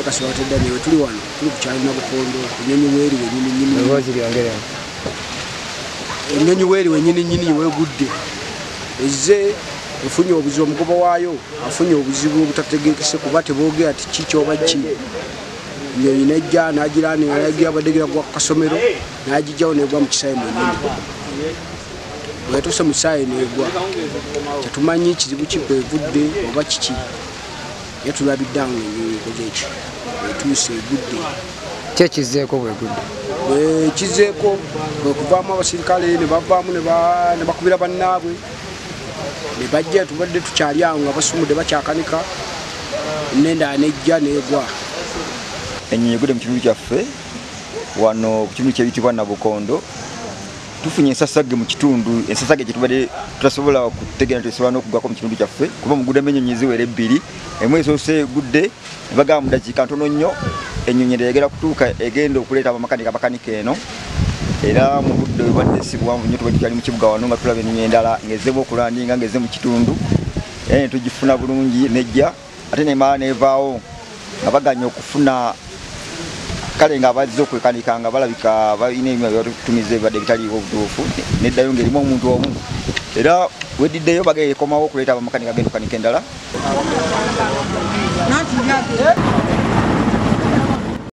kasiba tedda ne tuli wano tuli kukyali na Bukondo Ennyonyi Weeri Ennyonyi Weeri wenyini wegudde ezze efunye obuzibu omugoba waayo afunye obuzibu obutategekese kuba teboogera ati kiki oba ki Ennyonyi nejja n'agirani yagira abadegira gwa kasomero n'agijjawo negwa mu kisaayi mwennyini bwetuuse mu kisaayi negwa tetumanyi kizibu kikwevudde oba kiki ye tulabiddango Ennyonyi ekoze eki etuuse egudde kyekizeeko bwegudde kizeeko bwekuvaamu abasirikale ne bavaamu ne bakubira bannaabwe ne bajja tubadde tukyali awo nga basumudde bakyakanika nenda nejja negwa Ennyonyi egudde mu kitundu kyaffe wano ku kitundu ky'ebitibwa Nabukondo tufunye ensasage mu kitundu ensasage gyetubadde tutasobola kutegeera tusobola n'okugwako mu kitundu kyaffe kuba muguddemu ennyonyi ziwera ebbiri emu esoose egudde ne bagamba mu dakiika ntono nnyo ennyonyi eyagala kutuuka egenda okuleeta abamakanika eno era mu budde bwadde si buwanvu nnyo tubadde tukyali mu kibuga wano nga tulaba ennyonyi endala ng'ezzeemu okulandinga ng'ezze mu kitundu era ne tugifuna bulungi nejja ate nemala nevaawo nga baganya okufuna kale nga bazze okwekanika nga balabika balina ebintu byatumize badde bitaliiwo obutuufu neddayo ng'erimu omuntu omu era weddiddeyo bagenda ekomawo okuleeta abamakanika agenda okukanika endala